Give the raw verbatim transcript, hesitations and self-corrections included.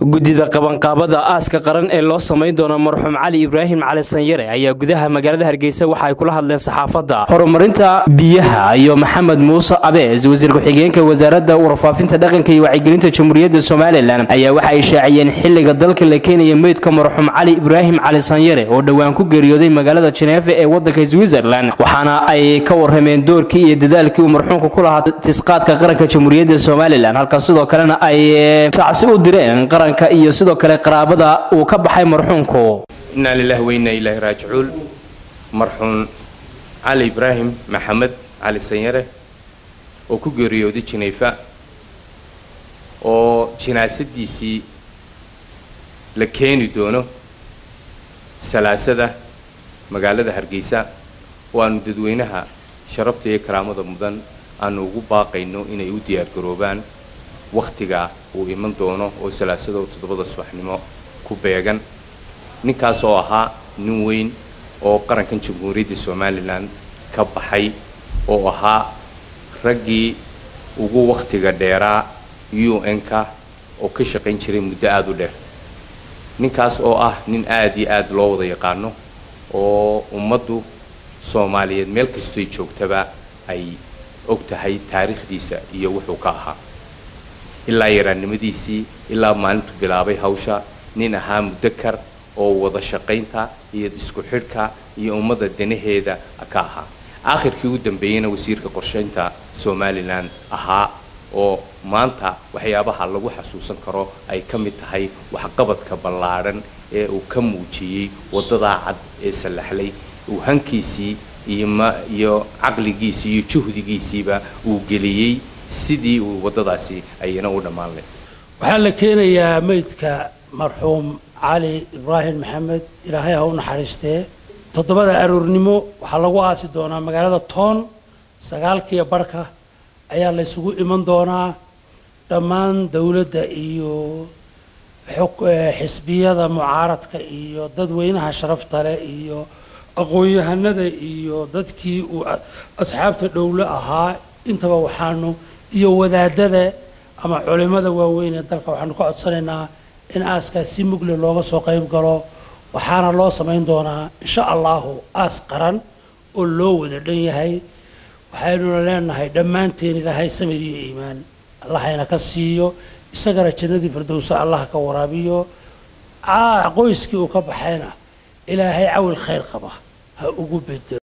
gudida qabanqaabada aaska qaran ee loo sameyn doono marxuum Cali Ibraahim Cali Sanyare ayaa gudaha magaalada Hargeysa waxa ay kula hadleen saxaafadda horumarinta biyaha iyo Maxamed Muuse Abees wasiir ku-xigeenka wasaaradda warfaafinta dhaqanka iyo wacyigelinta Jamhuuriyadda Soomaaliland ayaa waxa ay shaaciyeen xilliga dalka la keenayo meydka marxuum Cali Ibraahim Cali Sanyare oo dhawaan ku geeriyooday magaalada Geneva ee waddanka Switzerland waxaana ay ka warrameen doorkii iyo dadaalkii uu marxuumku ku lahaa tisqaadka qaranka Jamhuuriyadda Soomaaliland halka sidoo kalena ay tacsi u direen qaranka iyo sidoo kale qaraabada uu ka baxay marxuumku inna lillahi wa inna ilayhi raaji'uun marxuum Cali Ibraahim Maxamed Cali Sanyare oo ku geeriyooday Geneva oo jinaasadiisii la keeni doono salaasada magaalada Hargeysa waanu dadweynaha sharafta iyo karaamada mudan aanu ugu baaqayno inay u diyaar garoobaan waqtiga uu iman doono oo salaasada todobada subaxnimo ku beegan ninkaas oo ahaa nin weyn oo qarankan Jamhuuriyadda Soomaaliland ka baxay oo ahaa raggii ugu waqtiga dheeraa U N-ka oo ka shaqayn jiray muddo aad u dheer ninkaas oo ah nin aad iyo aad loo wada yaqaano oo ummaddu Soomaaliyeed meel kasta ay joogtaba ay og tahay taariikhdiisa iyo wuxuu ka ahaa ilaa yaraannimadiisii ilaa maalintu bilaabay hawsha nin ahaa mudakar oo wada shaqaynta iyo isku xidhka iyo ummadda danaheeda ka ahaa aakhirkii ugu dambeeyayna wasiirka qorsheynta Soomaaliland ahaa oo maanta waxyaabaha lagu xasuusan karo ay ka mid tahay waxqabadka ballaaran ee uu ka muujiyay wadada cad ee salaxlay uu hankiisii iyo ma iyo aqligiisii iyo juhdigiisiiba uu geliyay sidii uu wadadaasi ayna u dhamaanay waxa la keenayaa meydka marxuum Cali Ibraahim Maxamed ilaahay ha u naxariistee todobada aroornimo waxa lagu aasi doonaa magaalada Toon sagaalkii barka ayaa la isugu iman doonaa dhammaan dawladda iyo xisbiyada mucaaradka iyo dadweynaha sharafta leh iyo aqoon-yahanada iyo dadkii uu asxaabta dawladda ahaa intaba waxaanu iyo wadaadada ama culimada waaweyn ee dalka waxaanu ka codsanaynaa in aaskaas si mugle looga soo qayb galo waxaana loo sameyn doonaa insha Allah aas qaran oo loo wada dhan yahay waxaynu leenahay dhammaanteen ilaahay samir iyo iimaan Allah ayna ka siiyo isagana jannadii firdawsa Allah ka waraabiyo qoyskii uu ka baxayna ilaahay awil khayr qaba ha ugu bedelo